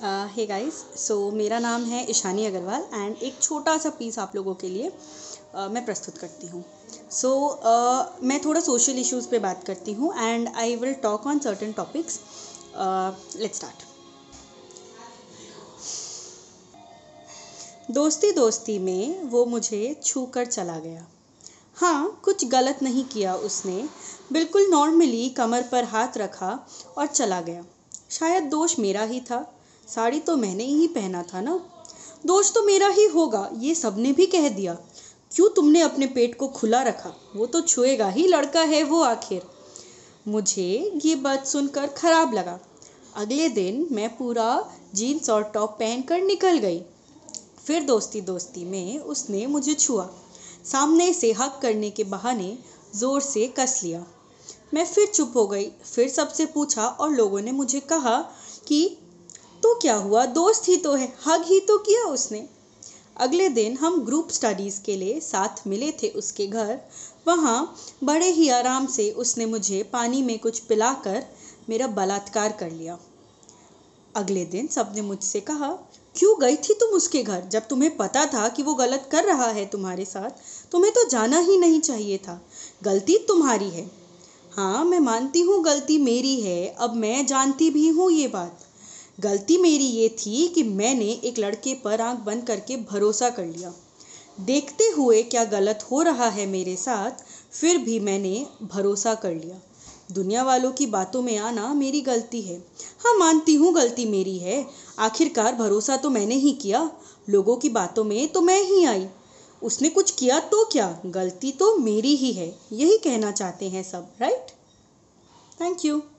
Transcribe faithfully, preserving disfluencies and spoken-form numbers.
Hey guys, सो मेरा नाम है ईशानी अग्रवाल एंड एक छोटा सा पीस आप लोगों के लिए uh, मैं प्रस्तुत करती हूँ. सो so, uh, मैं थोड़ा सोशल इश्यूज़ पे बात करती हूँ and I will talk on certain topics. Let's start. दोस्ती दोस्ती में वो मुझे छू कर चला गया. हाँ, कुछ गलत नहीं किया उसने. बिल्कुल नॉर्मली कमर पर हाथ रखा और चला गया. शायद दोष मेरा ही था. साड़ी तो मैंने ही पहना था ना. दोष तो मेरा ही होगा, ये सबने भी कह दिया. क्यों तुमने अपने पेट को खुला रखा? वो तो छुएगा ही, लड़का है वो आखिर. मुझे ये बात सुनकर खराब लगा. अगले दिन मैं पूरा जीन्स और टॉप पहनकर निकल गई. फिर दोस्ती दोस्ती में उसने मुझे छुआ. सामने से हक करने के बहाने ज़ोर से कस लिया. मैं फिर चुप हो गई. फिर सबसे पूछा और लोगों ने मुझे कहा कि तो क्या हुआ, दोस्त ही तो है, हग ही तो किया उसने. अगले दिन हम ग्रुप स्टडीज़ के लिए साथ मिले थे उसके घर. वहाँ बड़े ही आराम से उसने मुझे पानी में कुछ पिलाकर मेरा बलात्कार कर लिया. अगले दिन सबने मुझसे कहा, क्यों गई थी तुम उसके घर जब तुम्हें पता था कि वो गलत कर रहा है तुम्हारे साथ? तुम्हें तो जाना ही नहीं चाहिए था. गलती तुम्हारी है. हाँ, मैं मानती हूँ गलती मेरी है. अब मैं जानती भी हूँ ये बात. गलती मेरी ये थी कि मैंने एक लड़के पर आंख बंद करके भरोसा कर लिया. देखते हुए क्या गलत हो रहा है मेरे साथ, फिर भी मैंने भरोसा कर लिया. दुनिया वालों की बातों में आना मेरी गलती है. हाँ, मानती हूँ गलती मेरी है. आखिरकार भरोसा तो मैंने ही किया. लोगों की बातों में तो मैं ही आई. उसने कुछ किया तो क्या, गलती तो मेरी ही है. यही कहना चाहते हैं सब, राइट? Thank you.